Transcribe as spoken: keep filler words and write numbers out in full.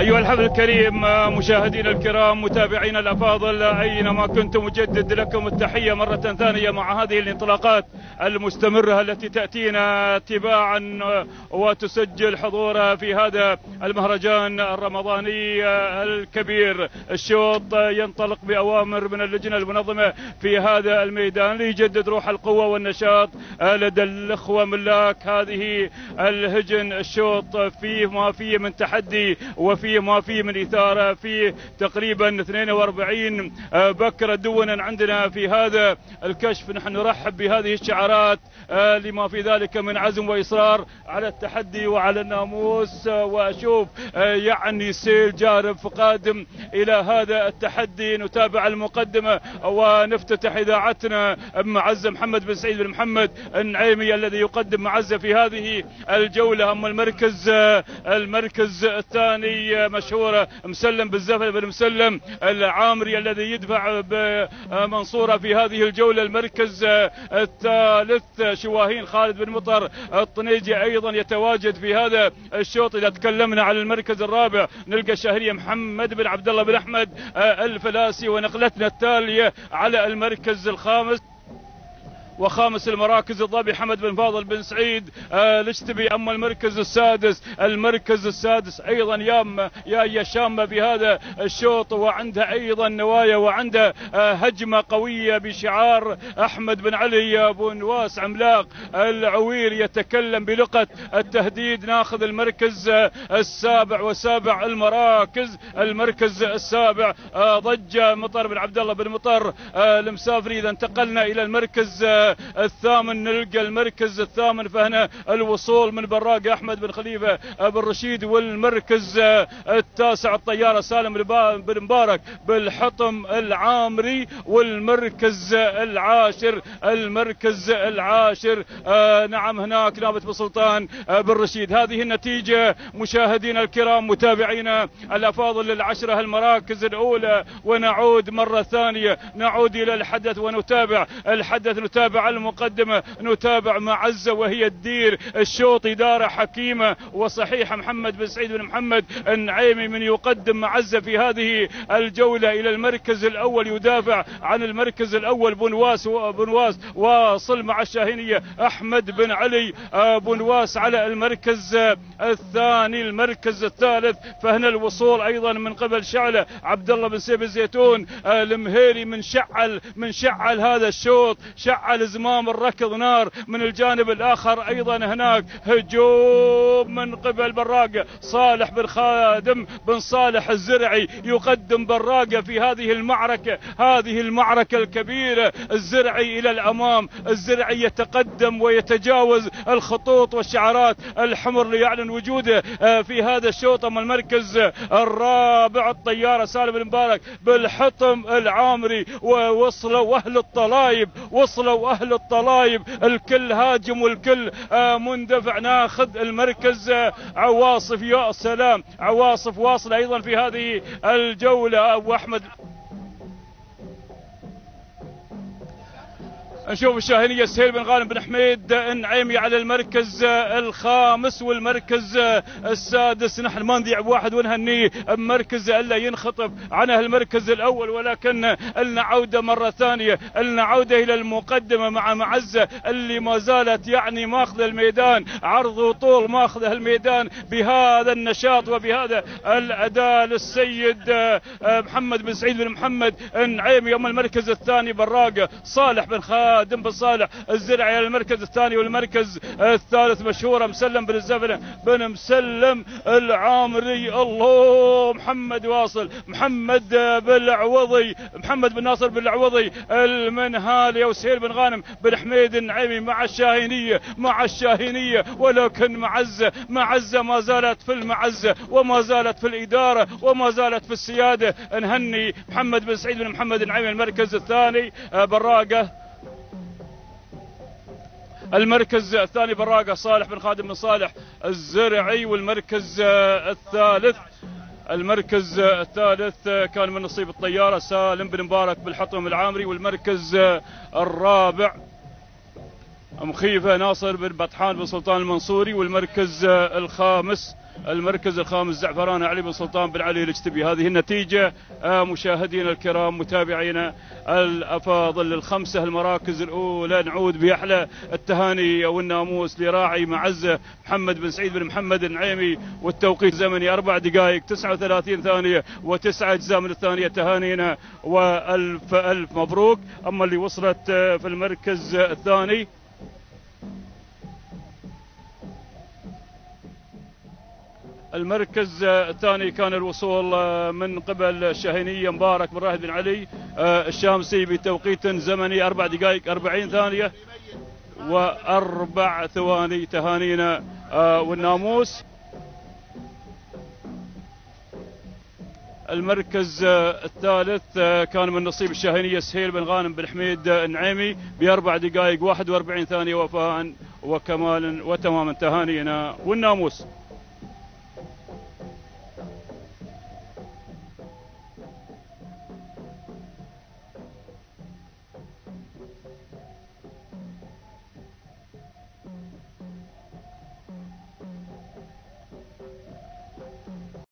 أيها الحفل الكريم، مشاهدينا الكرام، متابعينا الأفاضل أينما كنتم، أجدد لكم التحية مرة ثانية مع هذه الانطلاقات المستمرة التي تأتينا تباعا وتسجل حضورها في هذا المهرجان الرمضاني الكبير. الشوط ينطلق بأوامر من اللجنة المنظمة في هذا الميدان ليجدد روح القوة والنشاط لدى الأخوة ملاك هذه الهجن. الشوط فيه ما فيه من تحدي وفيه ما فيه من إثارة، فيه تقريبا اثنين وأربعين بكرة دونا عندنا في هذا الكشف. نحن نرحب بهذه الشعارات لما في ذلك من عزم وإصرار على التحدي وعلى الناموس، وأشوف يعني سيل جارف قادم إلى هذا التحدي. نتابع المقدمة ونفتتح إذاعتنا بمعزة محمد بن سعيد بن محمد النعيمي الذي يقدم معزة في هذه الجولة. أما المركز المركز الثاني مشهورة مسلم بالزفل بن مسلم العامري الذي يدفع بمنصورة في هذه الجولة. المركز الثالث شواهين خالد بن مطر الطنيجي أيضا يتواجد في هذا الشوط. إذا تكلمنا عن المركز الرابع نلقى الشهرية محمد بن عبد الله بن أحمد الفلاسي. ونقلتنا التالية على المركز الخامس وخامس المراكز الضبي حمد بن فاضل بن سعيد الاشتبي. اما المركز السادس المركز السادس ايضا يام يا شامه في هذا الشوط، وعندها ايضا نوايا وعندها هجمه قويه بشعار احمد بن علي بن واس عملاق العوير يتكلم بلغه التهديد. ناخذ المركز السابع وسابع المراكز. المركز السابع ضجه مطر بن عبد الله بن مطر المسافري. اذا انتقلنا الى المركز الثامن نلقى المركز الثامن فهنا الوصول من براق احمد بن خليفه بن رشيد. والمركز التاسع الطياره سالم بن مبارك بالحطم العامري. والمركز العاشر المركز العاشر آه نعم هناك نابت بن سلطان بن رشيد. هذه النتيجه مشاهدينا الكرام، متابعينا الافاضل للعشره المراكز الاولى. ونعود مره ثانيه نعود الى الحدث ونتابع الحدث، نتابع المقدمة، نتابع معزة وهي تدير الشوط إدارة حكيمة وصحيحة. محمد بن سعيد بن محمد النعيمي من يقدم معزة في هذه الجولة إلى المركز الأول، يدافع عن المركز الأول بنواس بنواس واصل مع الشاهينية أحمد بن علي بنواس على المركز الثاني. المركز الثالث فهنا الوصول أيضا من قبل شعلة عبد الله بن سيف الزيتون المهيري من شعل من شعل هذا الشوط، شعل زمام الركض نار. من الجانب الآخر أيضا هناك هجوم من قبل براقة صالح بن خادم بن صالح الزرعي يقدم براقة في هذه المعركة هذه المعركة الكبيرة. الزرعي إلى الأمام، الزرعي يتقدم ويتجاوز الخطوط والشعارات الحمر ليعلن وجوده في هذا الشوط. أما المركز الرابع الطيارة سالم بن مبارك بالحطم العامري. ووصلوا أهل الطلايب وصلوا أهل الطلايب الكل هاجم والكل مندفع. ناخذ المركز عواصف، يا سلام عواصف واصل أيضا في هذه الجولة. أبو أحمد نشوف الشاهينية سهيل بن غانم بن حميد النعيمي على المركز الخامس والمركز السادس. نحن ما نضيع بواحد ونهنيه بمركز الا ينخطف عنه المركز الاول، ولكن لنا عوده مره ثانيه، لنا عوده الى المقدمه مع معزه اللي ما زالت يعني ماخذه الميدان عرض وطول، ماخذه الميدان بهذا النشاط وبهذا الاداء للسيد محمد بن سعيد بن محمد النعيمي. اما المركز الثاني براقه صالح بن خالد دم بن صالح الزرعي على المركز الثاني. والمركز الثالث مشهورة مسلم بن الزفن بن مسلم العامري. الله محمد واصل محمد بالعوضي محمد بن ناصر بالعوضي المنهالي. وسهيل بن غانم بن حميد النعيمي مع الشاهينية مع الشاهينية ولكن معزة معزة ما زالت في المعزة وما زالت في الإدارة وما زالت في السيادة. نهني محمد بن سعيد بن محمد النعيمي المركز الثاني. براقة المركز الثاني براقة صالح بن خادم بن صالح الزرعي. والمركز الثالث المركز الثالث كان من نصيب الطيارة سالم بن مبارك بالحطم العامري. والمركز الرابع مخيفة ناصر بن بطحان بن سلطان المنصوري. والمركز الخامس المركز الخامس زعفران علي بن سلطان بن علي الاجتبي. هذه النتيجة مشاهدينا الكرام متابعينا الأفاضل. الخمسة المراكز الأولى نعود بأحلى التهاني والناموس لراعي معزة محمد بن سعيد بن محمد النعيمي، والتوقيت الزمني أربع دقائق تسعة وثلاثين ثانية وتسعة أجزاء من الثانية. تهانينا وألف ألف مبروك. أما اللي وصلت في المركز الثاني المركز الثاني كان الوصول من قبل الشاهينية مبارك بن راشد بن علي الشامسي بتوقيت زمني أربع دقائق أربعين ثانية وأربع ثواني. تهانينا والناموس. المركز الثالث كان من نصيب الشاهينية سهيل بن غانم بن حميد النعيمي بأربع دقائق واحد وأربعين ثانية وفاء وكمال وتماما. تهانينا والناموس.